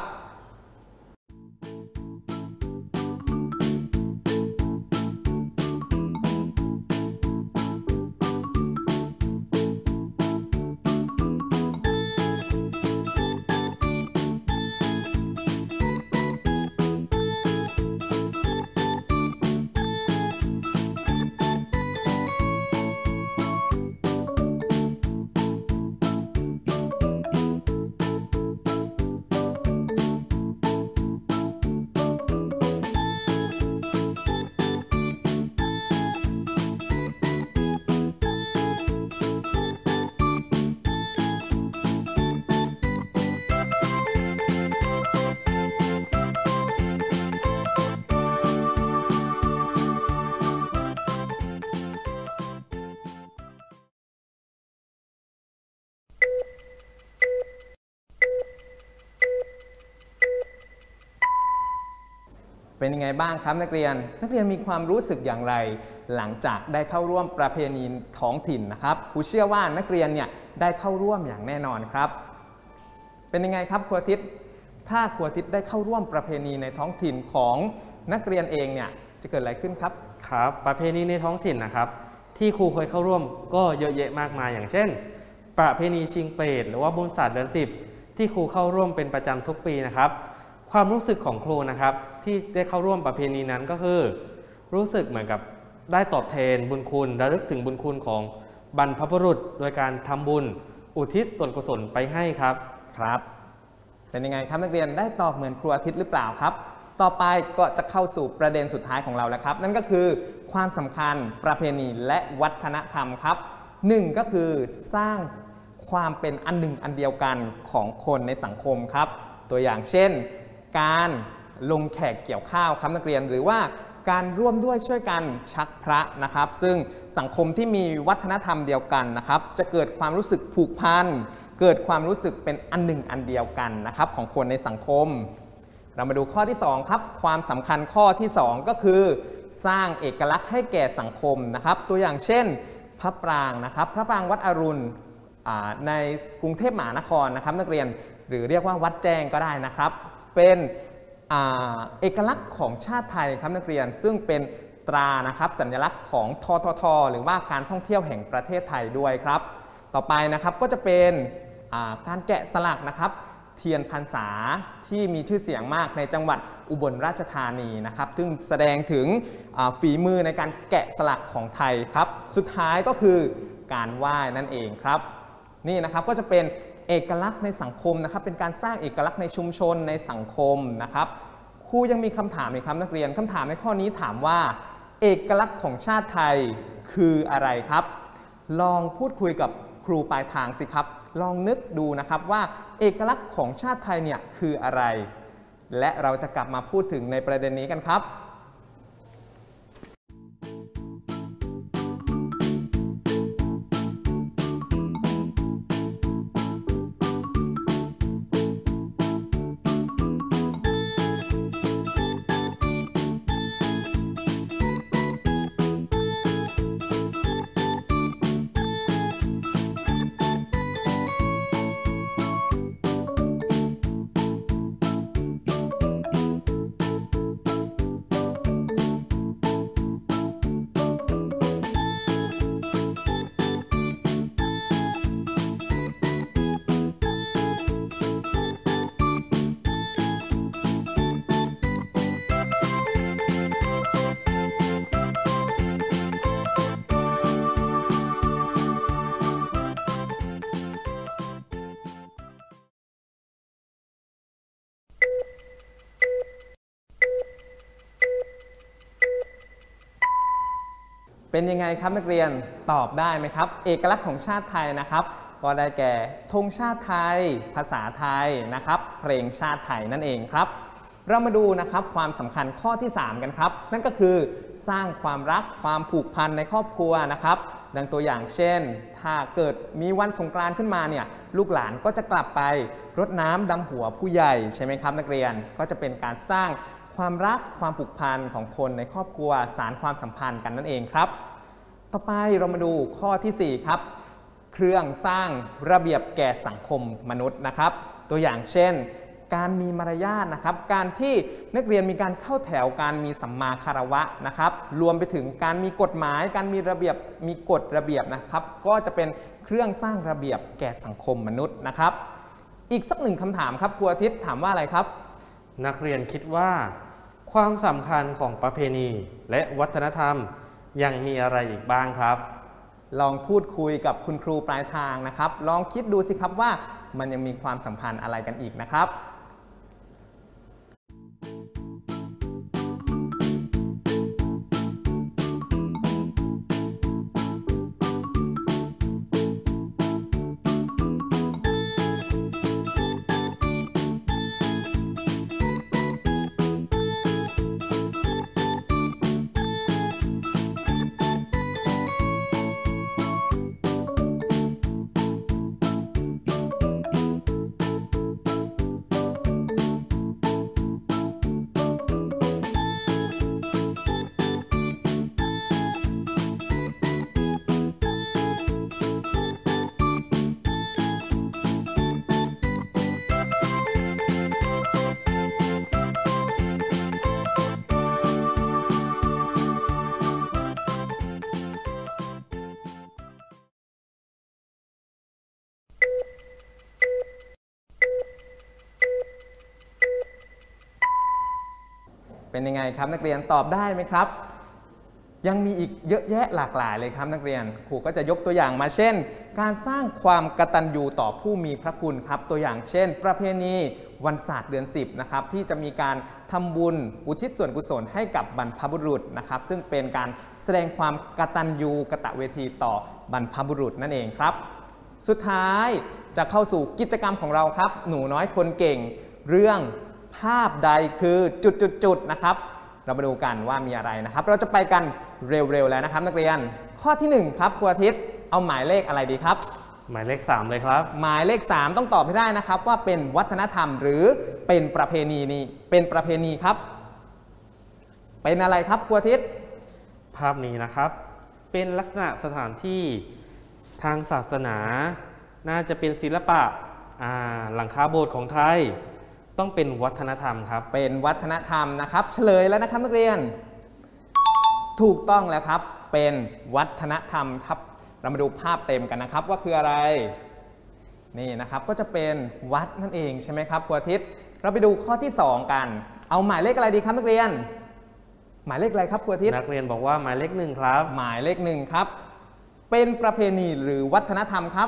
เป็นยังไงบ้างครับนักเรียนนักเรียนมีความรู้สึกอย่างไรหลังจากได้เข้าร่วมประเพณีท้องถิ่นนะครับครูเชื่อว่านักเรียนเนี่ยได้เข้าร่วมอย่างแน่นอนครับเป็นยังไงครับครูอาทิตย์ถ้าครูอาทิตย์ได้เข้าร่วมประเพณีในท้องถิ่นของนักเรียนเองเนี่ยจะเกิดอะไรขึ้นครับครับประเพณีในท้องถิ่นนะครับที่ครูเคยเข้าร่วมก็เยอะแยะมากมายอย่างเช่นประเพณีชิงเปรตหรือว่าบุญศาสตร์เดือนสิบที่ครูเข้าร่วมเป็นประจำทุกปีนะครับความรู้สึกของครูนะครับที่ได้เข้าร่วมประเพณีนั้นก็คือรู้สึกเหมือนกับได้ตอบแทนบุญคุณระลึกถึงบุญคุณของบรรพบุรุษโดยการทำบุญอุทิศส่วนกุศลไปให้ครับครับเป็นยังไงครับนักเรียนได้ตอบเหมือนครูอาทิตย์หรือเปล่าครับต่อไปก็จะเข้าสู่ประเด็นสุดท้ายของเราแล้วครับนั่นก็คือความสำคัญประเพณีและวัฒนธรรมครับหนึ่งก็คือสร้างความเป็นอันหนึ่งอันเดียวกันของคนในสังคมครับตัวอย่างเช่นการลงแขกเกี่ยวข้าวครับนักเรียนหรือว่าการร่วมด้วยช่วยกันชักพระนะครับซึ่งสังคมที่มีวัฒนธรรมเดียวกันนะครับจะเกิดความรู้สึกผูกพันเกิดความรู้สึกเป็นอันหนึ่งอันเดียวกันนะครับของคนในสังคมเรามาดูข้อที่สองครับความสำคัญข้อที่สองก็คือสร้างเอกลักษณ์ให้แก่สังคมนะครับตัวอย่างเช่นพระปรางนะครับพระปรางวัดอรุณในกรุงเทพมหานครนะครับนักเรียนหรือเรียกว่าวัดแจ้งก็ได้นะครับเป็นเอกลักษณ์ของชาติไทยครับนักเรียนซึ่งเป็นตรานะครับสัญลักษณ์ของทททหรือว่าการท่องเที่ยวแห่งประเทศไทยด้วยครับต่อไปนะครับก็จะเป็นการแกะสลักนะครับเทียนพรรษาที่มีชื่อเสียงมากในจังหวัดอุบลราชธานีนะครับซึ่งแสดงถึงฝีมือในการแกะสลักของไทยครับสุดท้ายก็คือการไหว้นั่นเองครับนี่นะครับก็จะเป็นเอกลักษณ์ในสังคมนะครับเป็นการสร้างเอกลักษณ์ในชุมชนในสังคมนะครับครูยังมีคำถามอีกครับนักเรียนคำถามในข้อนี้ถามว่าเอกลักษณ์ของชาติไทยคืออะไรครับลองพูดคุยกับครูปลายทางสิครับลองนึกดูนะครับว่าเอกลักษณ์ของชาติไทยเนี่ยคืออะไรและเราจะกลับมาพูดถึงในประเด็นนี้กันครับเป็นยังไงครับนักเรียนตอบได้ไหมครับเอกลักษณ์ของชาติไทยนะครับก็ได้แก่ธงชาติไทยภาษาไทยนะครับเพลงชาติไทยนั่นเองครับเรามาดูนะครับความสำคัญข้อที่สามกันครับนั่นก็คือสร้างความรักความผูกพันในครอบครัวนะครับดังตัวอย่างเช่นถ้าเกิดมีวันสงกรานต์ขึ้นมาเนี่ยลูกหลานก็จะกลับไปรดน้ำดำหัวผู้ใหญ่ใช่ไหมครับนักเรียนก็จะเป็นการสร้างความรักความผูกพันของคนในครอบครัวสานความสัมพันธ์กันนั่นเองครับต่อไปเรามาดูข้อที่สี่ครับเครื่องสร้างระเบียบแก่สังคมมนุษย์นะครับตัวอย่างเช่นการมีมารยาทนะครับการที่นักเรียนมีการเข้าแถวการมีสัมมาคารวะนะครับรวมไปถึงการมีกฎหมายการมีระเบียบมีกฎระเบียบนะครับก็จะเป็นเครื่องสร้างระเบียบแก่สังคมมนุษย์นะครับอีกสักหนึ่งคำถามครับครูอาทิตย์ถามว่าอะไรครับนักเรียนคิดว่าความสำคัญของประเพณีและวัฒนธรรมยังมีอะไรอีกบ้างครับลองพูดคุยกับคุณครูปลายทางนะครับลองคิดดูสิครับว่ามันยังมีความสัมพันธ์อะไรกันอีกนะครับเป็นยังไงครับนักเรียนตอบได้ไหมครับยังมีอีกเยอะแยะหลากหลายเลยครับนักเรียนครูก็จะยกตัวอย่างมาเช่นการสร้างความกตัญญูต่อผู้มีพระคุณครับตัวอย่างเช่นประเพณีวันศาสตร์เดือนสิบนะครับที่จะมีการทำบุญอุทิศส่วนกุศลให้กับบรรพบุรุษนะครับซึ่งเป็นการแสดงความกตัญญูกตเวทีต่อบรรพบุรุษนั่นเองครับสุดท้ายจะเข้าสู่กิจกรรมของเราครับหนูน้อยคนเก่งเรื่องภาพใดคือจุดๆๆนะครับเรามาดูกันว่ามีอะไรนะครับเราจะไปกันเร็วๆแล้วนะครับนักเรียนข้อที่หนึ่งครับครูอาทิตย์เอาหมายเลขอะไรดีครับหมายเลขสามเลยครับหมายเลขสามต้องตอบให้ได้นะครับว่าเป็นวัฒนธรรมหรือเป็นประเพณีนี่เป็นประเพณีครับเป็นอะไรครับครูอาทิตย์ภาพนี้นะครับเป็นลักษณะสถานที่ทางศาสนาน่าจะเป็นศิลปะหลังคาโบสถ์ของไทยต้องเป็นวัฒนธรรมครับเป็นวัฒนธรรมนะครับเฉลยแล้วนะครับนักเรียนถูกต้องแล้วครับเป็นวัฒนธรรมครับเรามาดูภาพเต็มกันนะครับว่าคืออะไรนี่นะครับก็จะเป็นวัดนั่นเองใช่ไหมครับครูอาทิตย์เราไปดูข้อที่สองกันเอาหมายเลขอะไรดีครับนักเรียนหมายเลขอะไรครับครูอาทิตย์นักเรียนบอกว่าหมายเลขหนึ่งครับหมายเลขหนึ่งครับเป็นประเพณีหรือวัฒนธรรมครับ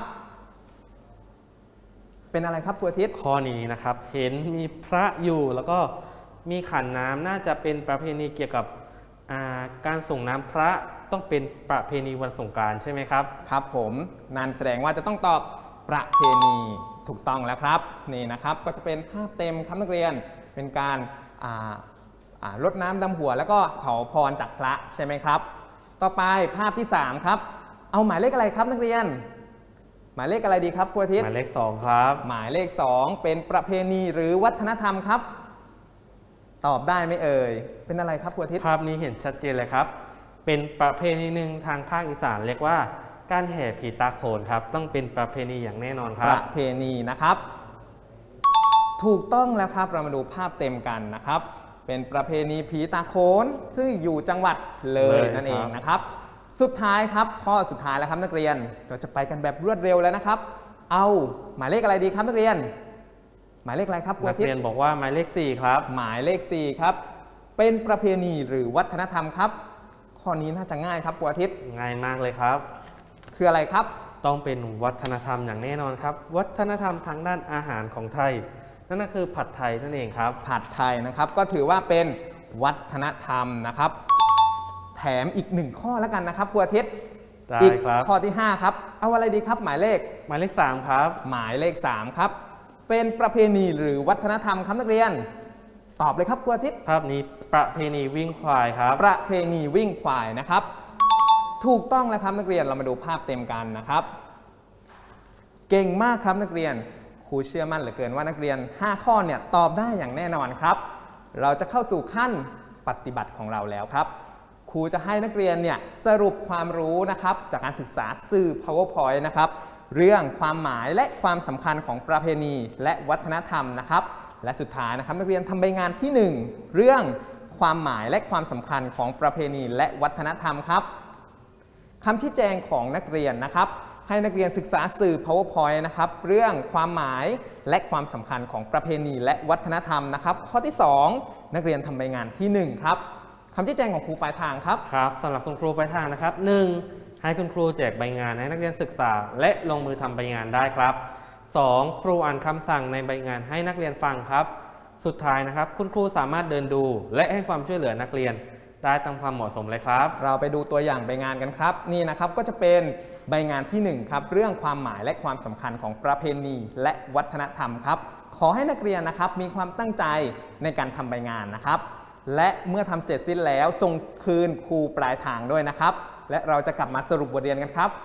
เป็นอะไรครับครูอาทิตย์ข้อนี้นะครับเห็นมีพระอยู่แล้วก็มีขันน้ำน่าจะเป็นประเพณีเกี่ยวกับการส่งน้ำพระต้องเป็นประเพณีวันสงกรานต์ใช่ไหมครับครับผมนั่นแสดงว่าจะต้องตอบประเพณีถูกต้องแล้วครับนี่นะครับก็จะเป็นภาพเต็มครับนักเรียนเป็นการรดน้ำดำหัวแล้วก็ขอพรจากพระใช่ไหมครับต่อไปภาพที่สามครับเอาหมายเลขอะไรครับนักเรียนหมายเลขอะไรดีครับครูอาทิตย์หมายเลขสองครับหมายเลขสองเป็นประเพณีหรือวัฒนธรรมครับตอบได้ไหมเอ่ยเป็นอะไรครับครูอาทิตย์ภาพนี้เห็นชัดเจนเลยครับเป็นประเพณีหนึ่งทางภาคอีสานเรียกว่าการแห่ผีตาโขนครับต้องเป็นประเพณีอย่างแน่นอนครับประเพณีนะครับถูกต้องแล้วครับเรามาดูภาพเต็มกันนะครับเป็นประเพณีผีตาโขนซึ่งอยู่จังหวัดเลยนั่นเองนะครับสุดท้ายครับข้อสุดท้ายแล้วครับนักเรียนเราจะไปกันแบบรวดเร็วแล้วนะครับเอาหมายเลขอะไรดีครับนักเรียนหมายเลขอะไรครับนักเรียนบอกว่าหมายเลขสี่ครับหมายเลขสี่ครับเป็นประเพณีหรือวัฒนธรรมครับข้อนี้น่าจะง่ายครับครูอาทิตย์ง่ายมากเลยครับคืออะไรครับต้องเป็นวัฒนธรรมอย่างแน่นอนครับวัฒนธรรมทางด้านอาหารของไทยนั่นก็คือผัดไทยนั่นเองครับผัดไทยนะครับก็ถือว่าเป็นวัฒนธรรมนะครับแถมอีกหนึ่งข้อแล้วกันนะครับครูอาทิตย์อีกข้อที่ห้าครับเอาอะไรดีครับหมายเลขหมายเลขสามครับหมายเลขสามครับเป็นประเพณีหรือวัฒนธรรมครับนักเรียนตอบเลยครับครูอาทิตย์ภาพนี้ประเพณีวิ่งควายครับประเพณีวิ่งควายนะครับถูกต้องแล้วครับนักเรียนเรามาดูภาพเต็มกันนะครับเก่งมากครับนักเรียนครูเชื่อมั่นเหลือเกินว่านักเรียนห้าข้อเนี่ยตอบได้อย่างแน่นอนครับเราจะเข้าสู่ขั้นปฏิบัติของเราแล้วครับครูจะให้นักเรียนเนี่ยสรุปความรู้นะครับจากการศึกษาสื่อ PowerPoint นะครับเรื่องความหมายและความสำคัญของประเพณีและวัฒนธรรมนะครับและสุดท้ายนะครับนักเรียนทำใบงานที่หนึ่งเรื่องความหมายและความสำคัญของประเพณีและวัฒนธรรมครับคำชี้แจงของนักเรียนนะครับให้นักเรียนศึกษาสื่อ PowerPoint นะครับเรื่องความหมายและความสำคัญของประเพณีและวัฒนธรรมนะครับข้อที่สองนักเรียนทำใบงานที่หนึ่งครับคำชี้แจงของครูปลายทางครับครับสำหรับคุณครูปลายทางนะครับหนึ่งให้คุณครูแจกใบงานให้นักเรียนศึกษาและลงมือทำใบงานได้ครับสองครูอ่านคำสั่งในใบงานให้นักเรียนฟังครับสุดท้ายนะครับคุณครูสามารถเดินดูและให้ความช่วยเหลือนักเรียนได้ตามความเหมาะสมเลยครับเราไปดูตัวอย่างใบงานกันครับนี่นะครับก็จะเป็นใบงานที่หนึ่งครับเรื่องความหมายและความสำคัญของประเพณีและวัฒนธรรมครับขอให้นักเรียนนะครับมีความตั้งใจในการทำใบงานนะครับและเมื่อทำเสร็จสิ้นแล้วส่งคืนครูปลายทางด้วยนะครับและเราจะกลับมาสรุปบทเรียนกันครับ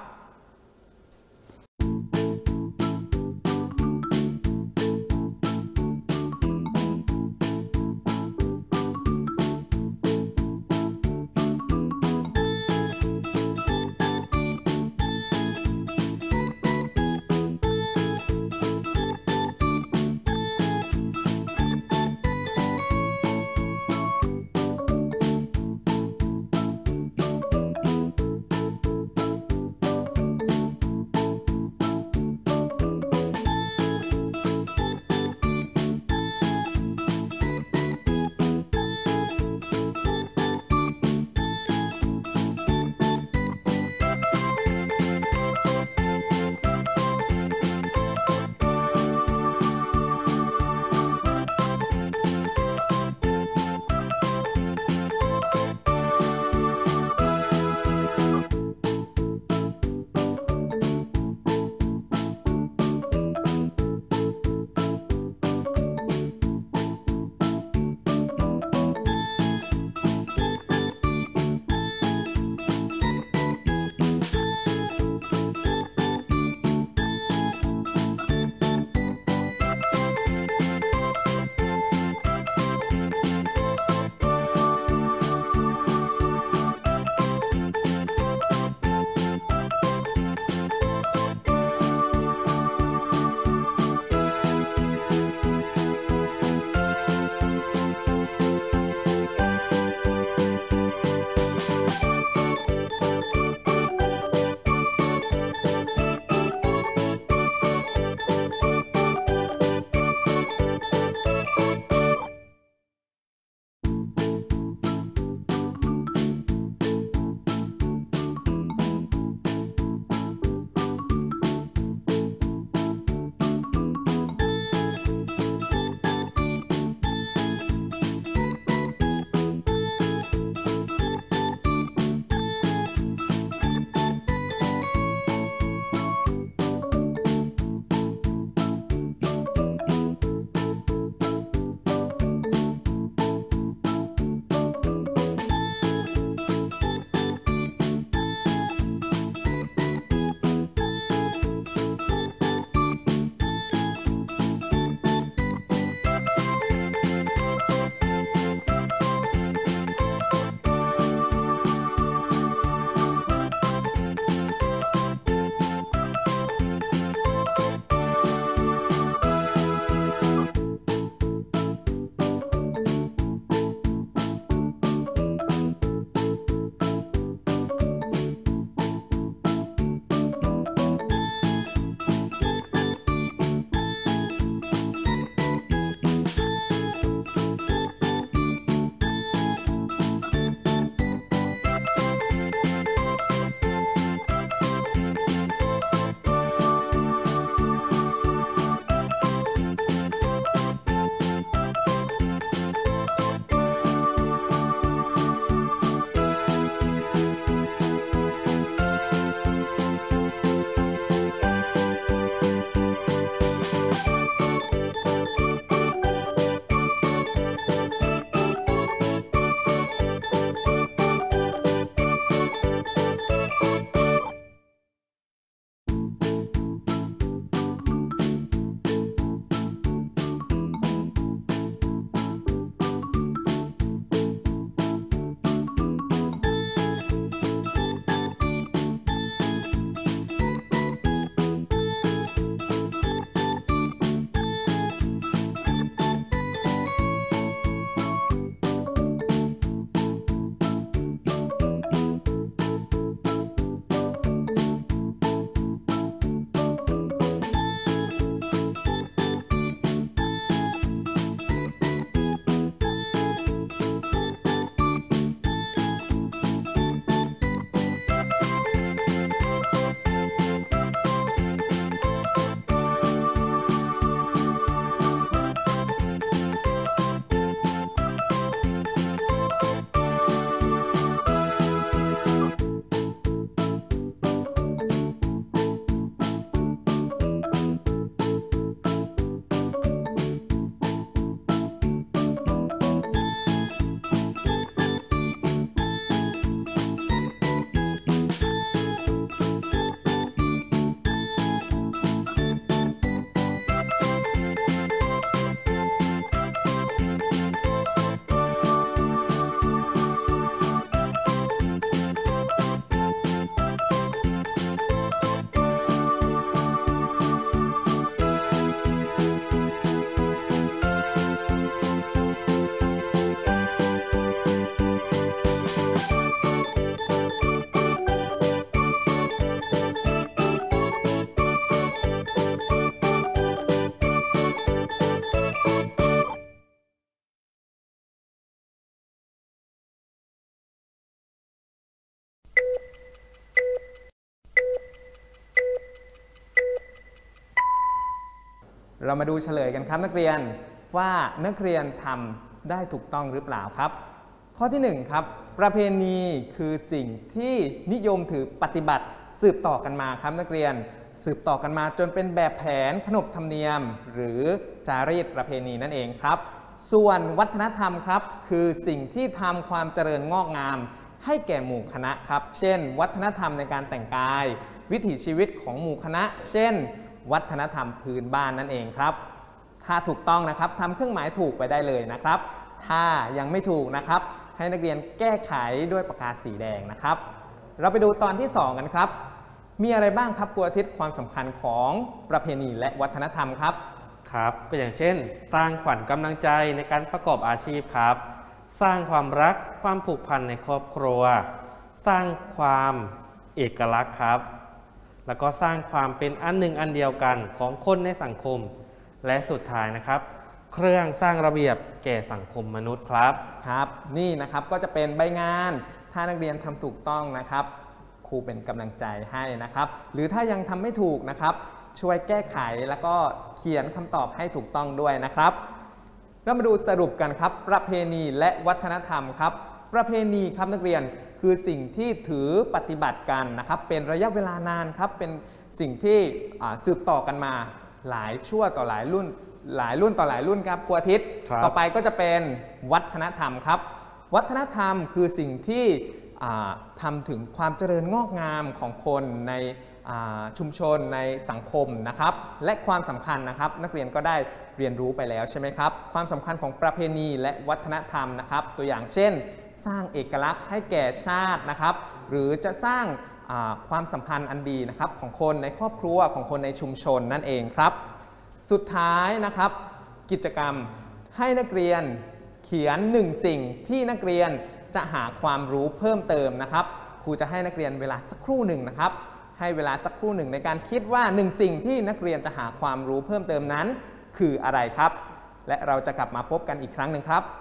เรามาดูเฉลยกันครับนักเรียนว่านักเรียนทำได้ถูกต้องหรือเปล่าครับข้อที่หนึ่งครับประเพณีคือสิ่งที่นิยมถือปฏิบัติสืบต่อกันมาครับนักเรียนสืบต่อกันมาจนเป็นแบบแผนขนบธรรมเนียมหรือจารีตประเพณีนั่นเองครับส่วนวัฒนธรรมครับคือสิ่งที่ทำความเจริญงอกงามให้แก่หมู่คณะครับเช่นวัฒนธรรมในการแต่งกายวิถีชีวิตของหมู่คณะเช่นวัฒนธรรมพื้นบ้านนั่นเองครับถ้าถูกต้องนะครับทำเครื่องหมายถูกไปได้เลยนะครับถ้ายังไม่ถูกนะครับให้นักเรียนแก้ไขด้วยปากกาสีแดงนะครับเราไปดูตอนที่สองกันครับมีอะไรบ้างครับครูอาทิตย์ความสำคัญของประเพณีและวัฒนธรรมครับครับก็อย่างเช่นสร้างขวัญกำลังใจในการประกอบอาชีพครับสร้างความรักความผูกพันในครอบครัวสร้างความเอกลักษณ์ครับแล้วก็สร้างความเป็นอันหนึ่งอันเดียวกันของคนในสังคมและสุดท้ายนะครับเครื่องสร้างระเบียบแก่สังคมมนุษย์ครับครับนี่นะครับก็จะเป็นใบงานถ้านักเรียนทำถูกต้องนะครับครูเป็นกำลังใจให้นะครับหรือถ้ายังทำไม่ถูกนะครับช่วยแก้ไขแล้วก็เขียนคำตอบให้ถูกต้องด้วยนะครับเรามาดูสรุปกันครับประเพณีและวัฒนธรรมครับประเพณีครับนักเรียนคือสิ่งที่ถือปฏิบัติกันนะครับเป็นระยะเวลานานครับเป็นสิ่งที่สืบต่อกันมาหลายชั่วต่อหลายรุ่นหลายรุ่นต่อหลายรุ่นครับครูอาทิตย์ต่อไปก็จะเป็นวัฒนธรรมครับวัฒนธรรมคือสิ่งที่ทำถึงความเจริญงอกงามของคนในชุมชนในสังคมนะครับและความสำคัญนะครับนักเรียนก็ได้เรียนรู้ไปแล้วใช่ไหมครับความสำคัญของประเพณีและวัฒนธรรมนะครับตัวอย่างเช่นสร้างเอกลักษณ์ให้แก่ชาตินะครับหรือจะสร้างความสัมพันธ์อันดีนะครับของคนในครอบครัวของคนในชุมชนนั่นเองครับสุดท้ายนะครับกิจกรรมให้นักเรียนเขียนหนึ่งสิ่งที่นักเรียนจะหาความรู้เพิ่มเติมนะครับครูจะให้นักเรียนเวลาสักครู่หนึ่งนะครับให้เวลาสักครู่หนึ่งในการคิดว่าหนึ่งสิ่งที่นักเรียนจะหาความรู้เพิ่มเติมนั้นคืออะไรครับและเราจะกลับมาพบกันอีกครั้งหนึ่งครับ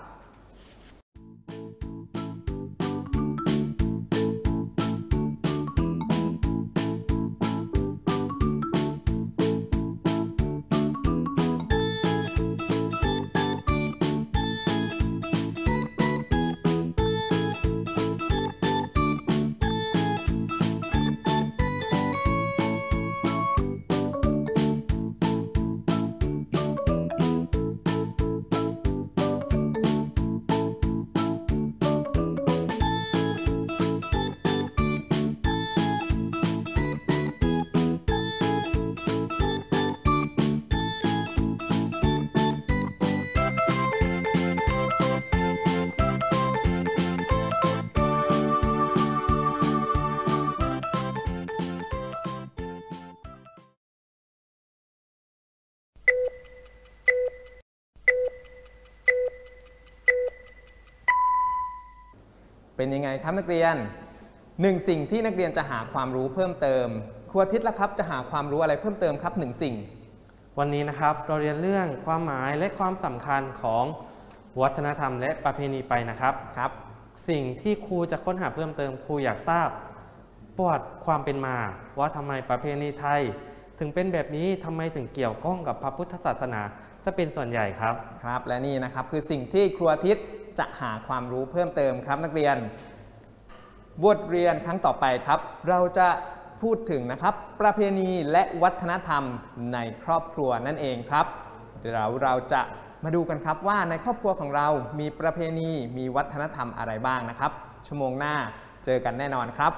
เป็นยังไงครับนักเรียนหนึ่งสิ่งที่นักเรียนจะหาความรู้เพิ่มเติมครูอาทิตย์ละครับจะหาความรู้อะไรเพิ่มเติมครับหนึ่งสิ่งวันนี้นะครับเราเรียนเรื่องความหมายและความสำคัญของวัฒนธรรมและประเพณีไปนะครับครับสิ่งที่ครูจะค้นหาเพิ่มเติมครูอยากทราบประวัติความเป็นมาว่าทำไมประเพณีไทยถึงเป็นแบบนี้ทำไมถึงเกี่ยวข้องกับพระพุทธศาสนาจะเป็นส่วนใหญ่ครับครับและนี่นะครับคือสิ่งที่ครูอาทิตย์จะหาความรู้เพิ่มเติมครับนักเรียนบทเรียนครั้งต่อไปครับเราจะพูดถึงนะครับประเพณีและวัฒนธรรมในครอบครัวนั่นเองครับเดี๋ยวเราเราจะมาดูกันครับว่าในครอบครัวของเรามีประเพณีมีวัฒนธรรมอะไรบ้างนะครับชั่วโมงหน้าเจอกันแน่นอนครับ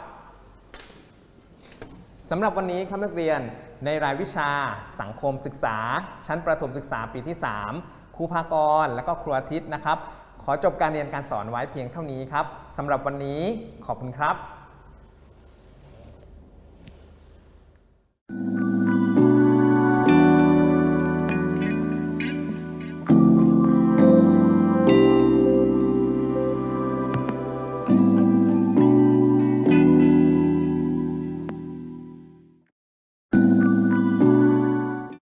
สำหรับวันนี้ครับนักเรียนในรายวิชาสังคมศึกษาชั้นประถมศึกษาปีที่สามครูภากรและก็ครูอาทิตย์นะครับขอจบการเรียนการสอนไว้เพียงเท่านี้ครับสำหรับวันนี้ขอบคุณครับ